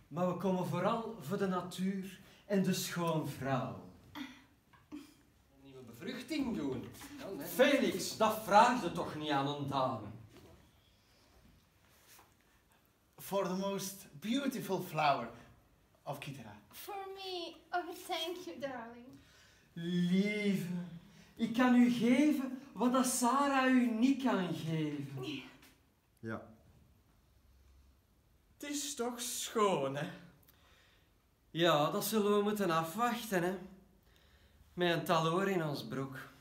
Maar we komen vooral voor de natuur en de schoonvrouw. Een nieuwe bevruchting doen. Ja, nee. Felix, dat vraag je toch niet aan een dame? For the most beautiful flower of Kitara. For me, oh thank you, darling. Lieve, ik kan u geven wat dat Sarah u niet kan geven. Ja. Het is toch schoon, hè? Ja, dat zullen we moeten afwachten, hè. Met een taloor in ons broek.